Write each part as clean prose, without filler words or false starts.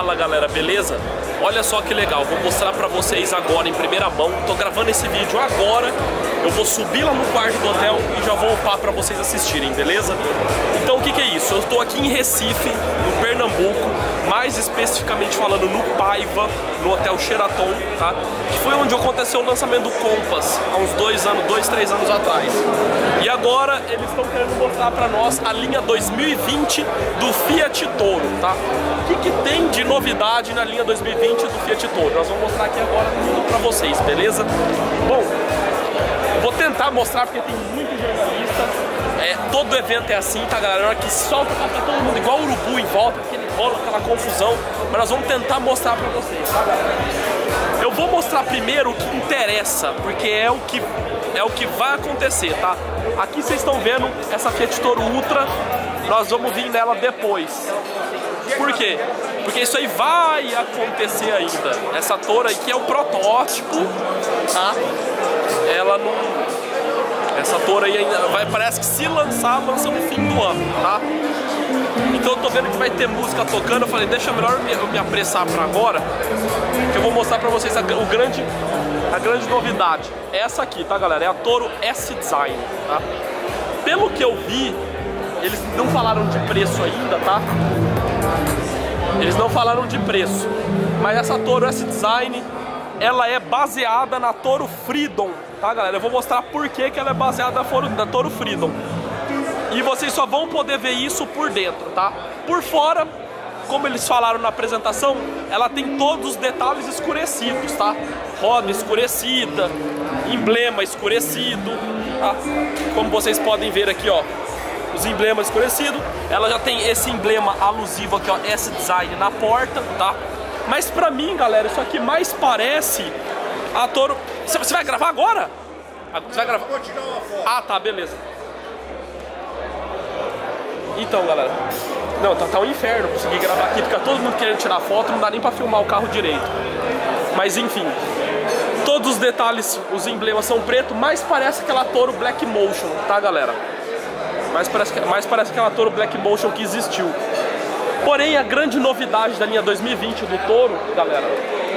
Fala galera, beleza? Olha só que legal, vou mostrar pra vocês agora em primeira mão. Tô gravando esse vídeo agora. Eu vou subir lá no quarto do hotel e já vou upar pra vocês assistirem, beleza? Então o que é isso? Eu tô aqui em Recife, no Pernambuco, mais especificamente falando no Paiva, no Hotel Sheraton, tá? Que foi onde aconteceu o lançamento do Compass, há uns 2, 3 anos atrás. E agora eles estão querendo mostrar pra nós a linha 2020 do Fiat Toro, tá? O que tem de novidade na linha 2020 do Fiat Toro? Nós vamos mostrar aqui agora tudo pra vocês, beleza? Bom, eu vou tentar mostrar porque tem muito jornalista. Todo evento é assim, tá galera? Na hora que solta, tá todo mundo igual urubu em volta, aquele rolo, aquela confusão. Mas nós vamos tentar mostrar pra vocês, tá galera? Eu vou mostrar primeiro o que interessa, porque é o que vai acontecer, tá? Aqui vocês estão vendo essa Fiat Toro Ultra, nós vamos vir nela depois. Por quê? Porque isso aí vai acontecer ainda. Essa Toro aí que é o protótipo, tá? Ela não... Essa Toro aí ainda vai, parece que se lança no fim do ano, tá? Então eu tô vendo que vai ter música tocando, eu falei, deixa melhor eu me apressar pra agora, que eu vou mostrar pra vocês a grande novidade. Essa aqui, tá galera? É a Toro S-Design, tá? Pelo que eu vi, eles não falaram de preço ainda, tá? Eles não falaram de preço, mas essa Toro S-Design, ela é baseada na Toro Freedom, tá galera? Eu vou mostrar por que ela é baseada na Toro Freedom. E vocês só vão poder ver isso por dentro, tá? Por fora, como eles falaram na apresentação, ela tem todos os detalhes escurecidos, tá? Roda escurecida, emblema escurecido, tá? Como vocês podem ver aqui, ó, os emblemas escurecidos. Ela já tem esse emblema alusivo aqui, ó, S-Design na porta, tá? Mas pra mim, galera, isso aqui mais parece a Toro... Você vai gravar agora? Você vai gravar? Vou tirar uma foto. Ah, tá, beleza. Então, galera, não, tá um inferno conseguir gravar aqui, fica todo mundo querendo tirar foto, não dá nem pra filmar o carro direito. Mas enfim, todos os detalhes, os emblemas são preto, mas parece aquela Toro Black Motion, tá galera? Mais parece aquela Toro Black Motion que existiu. Porém, a grande novidade da linha 2020 do Toro, galera,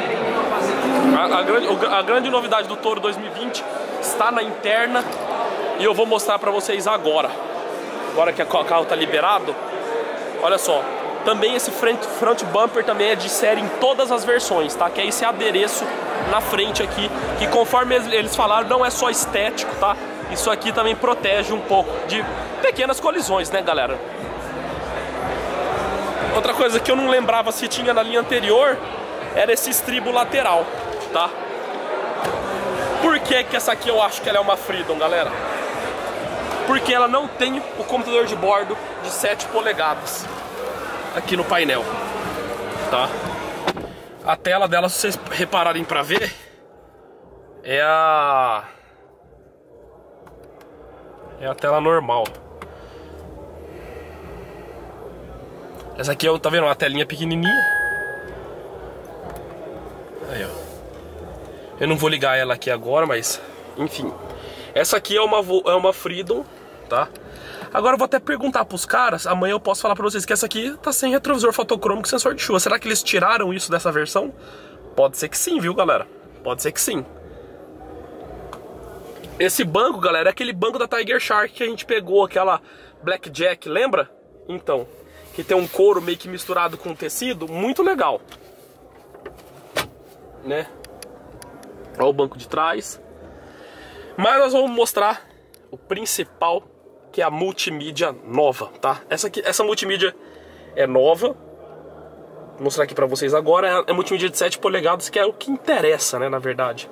a grande novidade do Toro 2020 está na interna e eu vou mostrar pra vocês agora. Agora que o carro tá liberado, olha só, também esse front bumper também é de série em todas as versões, tá? Que é esse adereço na frente aqui, que conforme eles falaram, não é só estético, tá? Isso aqui também protege um pouco de pequenas colisões, né, galera? Outra coisa que eu não lembrava se tinha na linha anterior era esse estribo lateral, tá? Por que essa aqui eu acho que ela é uma Freedom, galera? Porque ela não tem o computador de bordo de 7 polegadas aqui no painel, tá? A tela dela, se vocês repararem pra ver, é a tela normal. Essa aqui, tá vendo? Uma telinha pequenininha. Aí, ó. Eu não vou ligar ela aqui agora, mas enfim. Essa aqui é uma Freedom, tá? Agora eu vou até perguntar pros caras, amanhã eu posso falar pra vocês que essa aqui tá sem retrovisor fotocrômico e sensor de chuva. Será que eles tiraram isso dessa versão? Pode ser que sim, viu, galera? Pode ser que sim. Esse banco, galera, é aquele banco da Tiger Shark que a gente pegou, aquela Blackjack, lembra? Então, que tem um couro meio que misturado com tecido, muito legal, né? Olha o banco de trás. Mas nós vamos mostrar o principal, que é a multimídia nova, tá? Essa multimídia é nova. Vou mostrar aqui pra vocês agora. É multimídia de 7 polegadas, que é o que interessa, né, na verdade.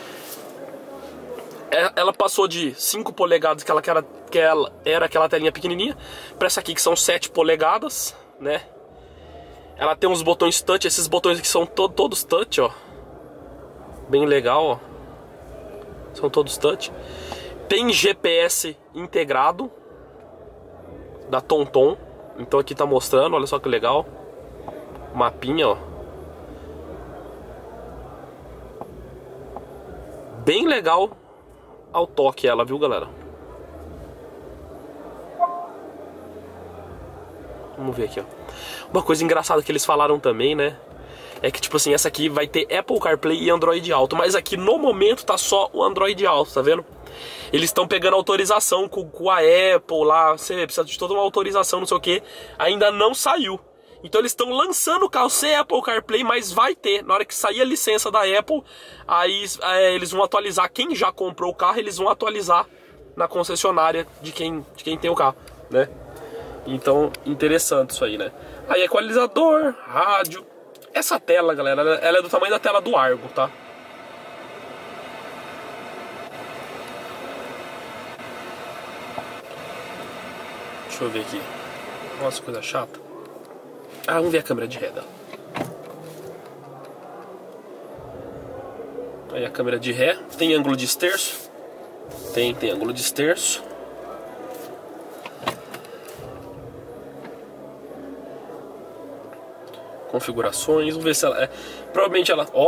Ela passou de 5 polegadas, que ela era aquela telinha pequenininha, pra essa aqui que são 7 polegadas, né? Ela tem uns botões touch, esses botões aqui são todos touch, ó. Bem legal, ó. São todos touch. Tem GPS integrado da TomTom. Então aqui tá mostrando, olha só que legal. Mapinha, ó. Bem legal ao toque ela, viu, galera? Vamos ver aqui, ó. Uma coisa engraçada que eles falaram também, né? É que, tipo assim, essa aqui vai ter Apple CarPlay e Android Auto. Mas aqui, no momento, tá só o Android Auto, tá vendo? Eles estão pegando autorização com a Apple lá. Você precisa de toda uma autorização, não sei o que. Ainda não saiu. Então eles estão lançando o carro sem Apple CarPlay, mas vai ter. Na hora que sair a licença da Apple, aí eles vão atualizar. Quem já comprou o carro, eles vão atualizar na concessionária de quem tem o carro, né? Então, interessante isso aí, né? Aí, equalizador, rádio. Essa tela, galera, ela é do tamanho da tela do Argo, tá? Deixa eu ver aqui. Nossa, coisa chata. Ah, vamos ver a câmera de ré dela. Aí a câmera de ré. Tem ângulo de esterço? Tem ângulo de esterço. Configurações, vamos ver se ela é. Provavelmente ela. Ó.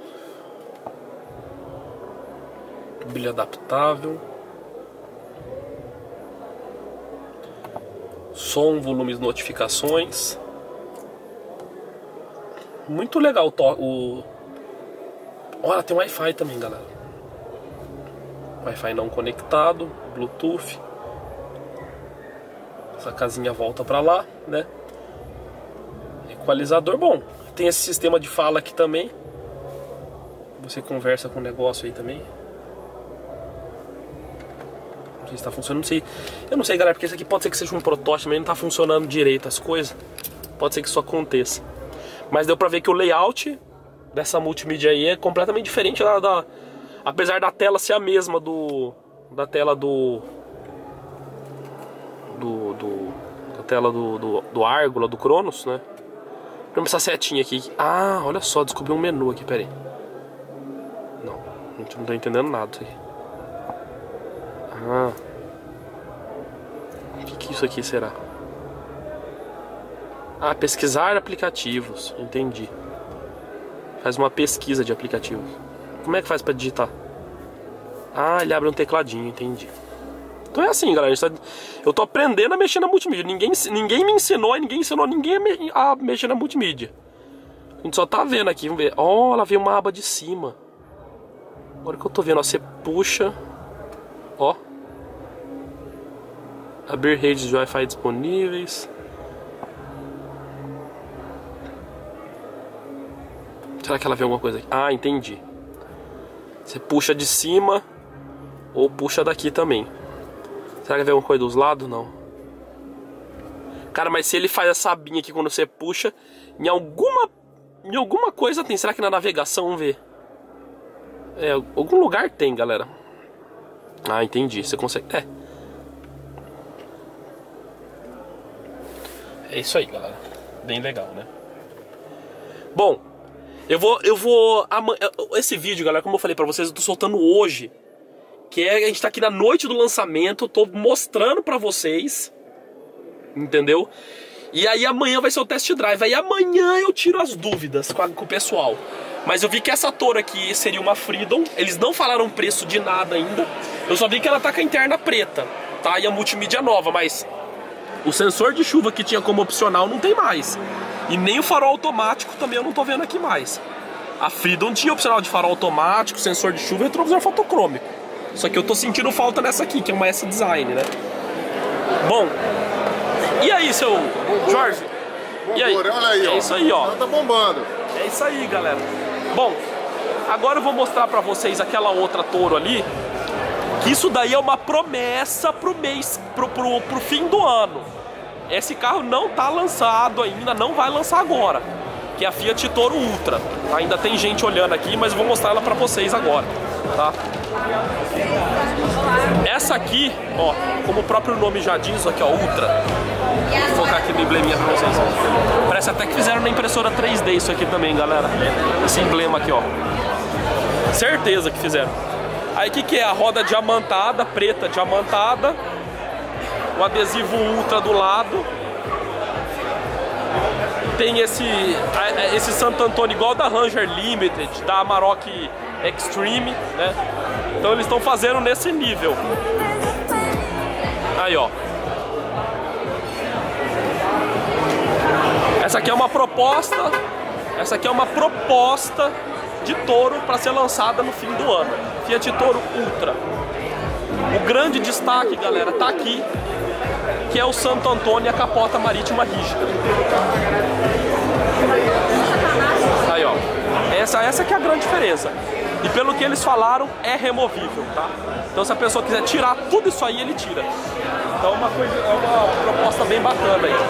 Brilho adaptável. Som, volumes, notificações. Muito legal o. Olha, tem Wi-Fi também, galera. Wi-Fi não conectado, Bluetooth. Essa casinha volta pra lá, né? Equalizador, bom, tem esse sistema de fala aqui também. Você conversa com o negócio aí também. Não sei se tá funcionando, não sei. Eu não sei, galera, porque isso aqui pode ser que seja um protótipo, mas não tá funcionando direito as coisas. Pode ser que isso aconteça. Mas deu pra ver que o layout dessa multimídia aí é completamente diferente apesar da tela ser a mesma da tela do Argo, do Cronos, né? Vamos essa setinha aqui. Ah, olha só, descobri um menu aqui, peraí. Não, a gente não tá entendendo nada isso aqui. Ah. O que isso aqui será? Ah, pesquisar aplicativos. Entendi. Faz uma pesquisa de aplicativos. Como é que faz pra digitar? Ah, ele abre um tecladinho, entendi. Então é assim, galera. Eu tô aprendendo a mexer na multimídia. Ninguém me ensinou, ninguém ensinou ninguém a mexer na multimídia. A gente só tá vendo aqui, vamos ver. Ó, ela veio uma aba de cima. Agora que eu tô vendo, ó, você puxa. Ó. Abrir redes de Wi-Fi disponíveis. Será que ela vê alguma coisa aqui? Ah, entendi. Você puxa de cima ou puxa daqui também. Será que vê alguma coisa dos lados? Não. Cara, mas se ele faz essa abinha aqui quando você puxa, em alguma coisa tem. Será que na navegação? Vamos ver. É, algum lugar tem, galera. Ah, entendi. Você consegue... É isso aí, galera. Bem legal, né? Bom, eu vou esse vídeo, galera, como eu falei pra vocês, eu tô soltando hoje. Que a gente tá aqui na noite do lançamento. Eu tô mostrando pra vocês. Entendeu? E aí amanhã vai ser o test drive. Aí amanhã eu tiro as dúvidas com o pessoal. Mas eu vi que essa Toro aqui seria uma Freedom. Eles não falaram preço de nada ainda. Eu só vi que ela tá com a interna preta, tá? E a multimídia nova, mas o sensor de chuva que tinha como opcional não tem mais. E nem o farol automático também eu não tô vendo aqui mais. A Freedom tinha opcional de farol automático, sensor de chuva e retrovisor fotocrômico. Só que eu tô sentindo falta nessa aqui, que é uma S-Design, né? Bom, e aí, seu Jorge? E aí? Olha aí, ó. É isso aí, ó. Tá bombando. É isso aí, galera. Bom, agora eu vou mostrar pra vocês aquela outra Toro ali. Que isso daí é uma promessa pro fim do ano. Esse carro não tá lançado ainda, não vai lançar agora. Que é a Fiat Toro Ultra. Ainda tem gente olhando aqui, mas eu vou mostrar ela pra vocês agora, tá? Essa aqui, ó, como o próprio nome já diz, aqui ó, Ultra. Vou focar aqui no embleminha pra vocês. Parece até que fizeram na impressora 3D isso aqui também, galera. Esse emblema aqui, ó. Certeza que fizeram. Aí o que é? A roda diamantada, preta diamantada. O adesivo Ultra do lado. Tem esse Santo Antônio igual da Ranger Limited, da Amarok Extreme, né? Então eles estão fazendo nesse nível. Aí, ó. Essa aqui é uma proposta. Essa aqui é uma proposta de Toro para ser lançada no fim do ano. Fiat Toro Ultra. O grande destaque, galera, tá aqui, que é o Santo Antônio e a capota marítima rígida. Aí, ó. Essa que é a grande diferença. E pelo que eles falaram, é removível, tá? Então se a pessoa quiser tirar tudo isso aí, ele tira. Então é uma proposta bem bacana aí.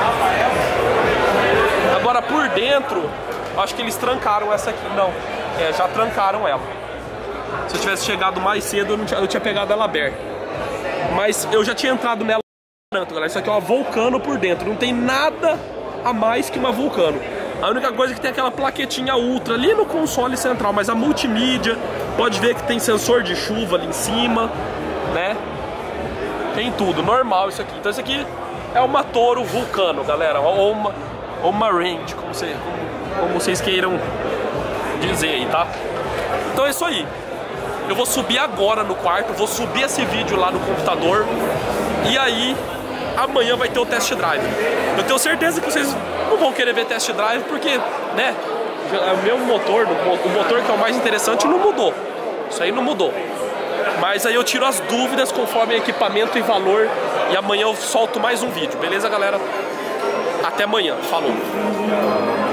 Agora por dentro, acho que eles trancaram essa aqui. Não, já trancaram ela. Se eu tivesse chegado mais cedo, eu tinha pegado ela aberta. Mas eu já tinha entrado nela, galera. Isso aqui é uma Vulcano por dentro. Não tem nada a mais que uma Vulcano. A única coisa é que tem aquela plaquetinha Ultra ali no console central. Mas a multimídia, pode ver que tem sensor de chuva ali em cima, né? Tem tudo, normal isso aqui. Então isso aqui é uma Toro Vulcano, galera. Ou uma Range, como vocês queiram dizer aí, tá? Então é isso aí. Eu vou subir agora no quarto, vou subir esse vídeo lá no computador. E aí, amanhã vai ter o test drive. Eu tenho certeza que vocês não vão querer ver test drive, porque, né, o meu motor, o motor que é o mais interessante, não mudou. Isso aí não mudou. Mas aí eu tiro as dúvidas conforme equipamento e valor. E amanhã eu solto mais um vídeo, beleza, galera? Até amanhã, falou!